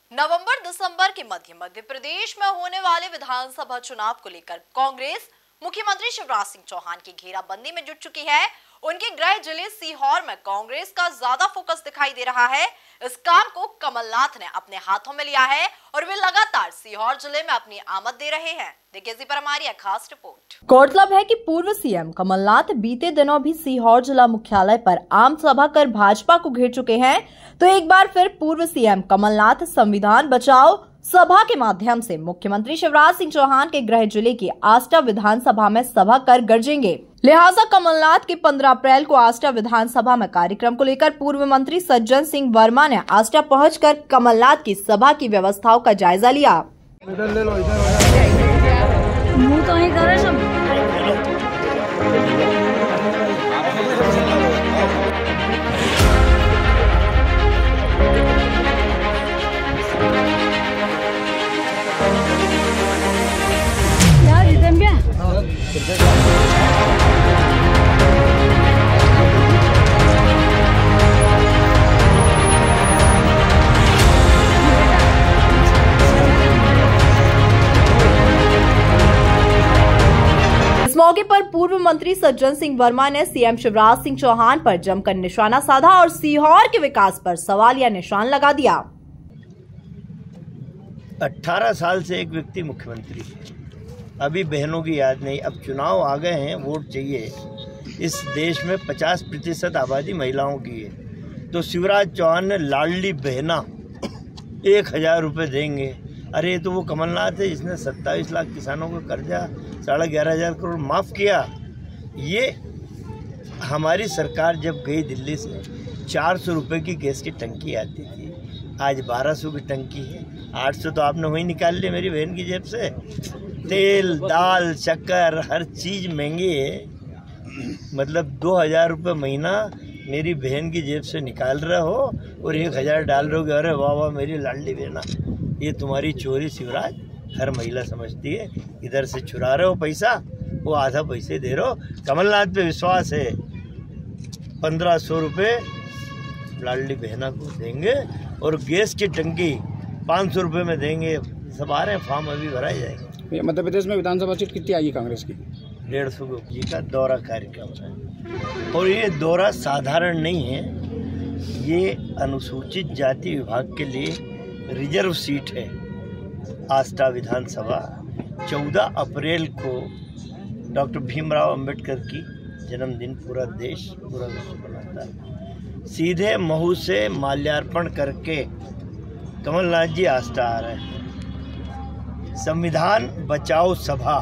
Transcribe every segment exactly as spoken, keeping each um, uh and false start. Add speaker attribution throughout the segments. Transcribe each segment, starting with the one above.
Speaker 1: नवंबर दिसंबर के मध्य मध्य प्रदेश में होने वाले विधानसभा चुनाव को लेकर कांग्रेस मुख्यमंत्री शिवराज सिंह चौहान की घेराबंदी में जुट चुकी है। उनके गृह जिले सीहोर में कांग्रेस का ज्यादा फोकस दिखाई दे रहा है। इस काम को कमलनाथ ने अपने हाथों में लिया है और वे लगातार सीहोर जिले में अपनी आमद दे रहे हैं। देखिए इसी पर हमारी एक खास रिपोर्ट। गौरतलब है कि पूर्व सीएम कमलनाथ बीते दिनों भी सीहोर जिला मुख्यालय पर आम सभा कर भाजपा को घेर चुके हैं। तो एक बार फिर पूर्व सीएम कमलनाथ संविधान बचाओ सभा के माध्यम से मुख्यमंत्री शिवराज सिंह चौहान के गृह जिले की आष्टा विधानसभा में सभा कर गरजेंगे। लिहाजा कमलनाथ के पंद्रह अप्रैल को आष्टा विधानसभा में कार्यक्रम को लेकर पूर्व मंत्री सज्जन सिंह वर्मा ने आष्टा पहुंचकर कमलनाथ की सभा की व्यवस्थाओं का जायजा लिया। इस मौके पर पूर्व मंत्री सज्जन सिंह वर्मा ने सीएम शिवराज सिंह चौहान पर जमकर निशाना साधा और सीहोर के विकास पर सवालिया निशान लगा दिया।
Speaker 2: अठारह साल से एक व्यक्ति मुख्यमंत्री है, अभी बहनों की याद नहीं। अब चुनाव आ गए हैं, वोट चाहिए। इस देश में पचास प्रतिशत आबादी महिलाओं की है, तो शिवराज चौहान ने लाडली बहना एक हजार रुपये देंगे। अरे तो वो कमलनाथ है जिसने सत्ताईस लाख किसानों का कर्जा साढ़े ग्यारह हजार करोड़ माफ़ किया। ये हमारी सरकार जब गई दिल्ली से चार सौ रुपये की गैस की टंकी आती थी, आज बारह सौ की टंकी है। आठ सौ तो आपने वही निकाल लिया मेरी बहन की जेब से। तेल दाल शक्कर हर चीज़ महंगी है, मतलब दो हजार रुपये महीना मेरी बहन की जेब से निकाल रहे हो और एक हज़ार डाल रहे हो। अरे वाह वाह मेरी लाडली बहना, ये तुम्हारी चोरी शिवराज हर महिला समझती है। इधर से चुरा रहे हो पैसा, वो आधा पैसे दे रहे हो। कमलनाथ पे विश्वास है, पंद्रह सौ रुपये लाडली बहना को देंगे और गैस की टंकी पाँच सौ रुपये में देंगे। सब आ रहे हैं, फॉर्म अभी भराए जाएंगे।
Speaker 3: मध्य प्रदेश में विधानसभा सीट कितनी आई कांग्रेस की?
Speaker 2: डेढ़ सौ जी का दौरा कार्यक्रम है और ये दौरा साधारण नहीं है, ये अनुसूचित जाति विभाग के लिए रिजर्व सीट है। आष्टा विधानसभा चौदह अप्रैल को डॉक्टर भीमराव अंबेडकर की जन्मदिन पूरा देश पूरा विश्व मनाता है। सीधे महू से माल्यार्पण करके कमलनाथ जी आष्टा आ रहे हैं। संविधान बचाओ सभा,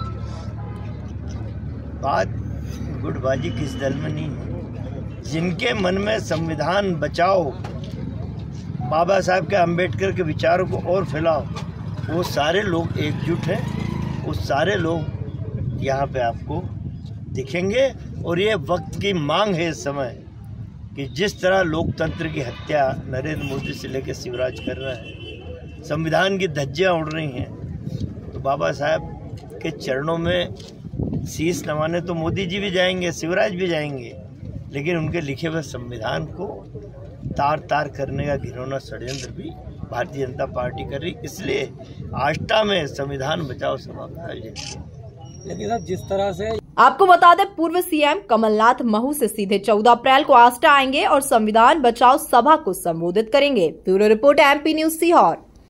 Speaker 2: बात गुटबाजी किस दल में नहीं है। जिनके मन में संविधान बचाओ, बाबा साहब के अंबेडकर के विचारों को और फैलाओ, वो सारे लोग एकजुट हैं। वो सारे लोग यहाँ पे आपको दिखेंगे और ये वक्त की मांग है इस समय कि जिस तरह लोकतंत्र की हत्या नरेंद्र मोदी से लेकर शिवराज कर रहा है, संविधान की धज्जियाँ उड़ रही हैं, तो बाबा साहब के चरणों में शीश नवाने तो मोदी जी भी जाएंगे, शिवराज भी जाएंगे, लेकिन उनके लिखे हुए संविधान को तार तार करने का घिनौना षड्यंत्र भी भारतीय जनता पार्टी कर रही। इसलिए आष्टा में संविधान बचाओ सभा का आयोजन किया।
Speaker 3: लेकिन अब जिस तरह से
Speaker 1: आपको बता दें, पूर्व सीएम कमलनाथ महू से सीधे चौदह अप्रैल को आष्टा आएंगे और संविधान बचाओ सभा को संबोधित करेंगे। Bureau report MP news Sehore.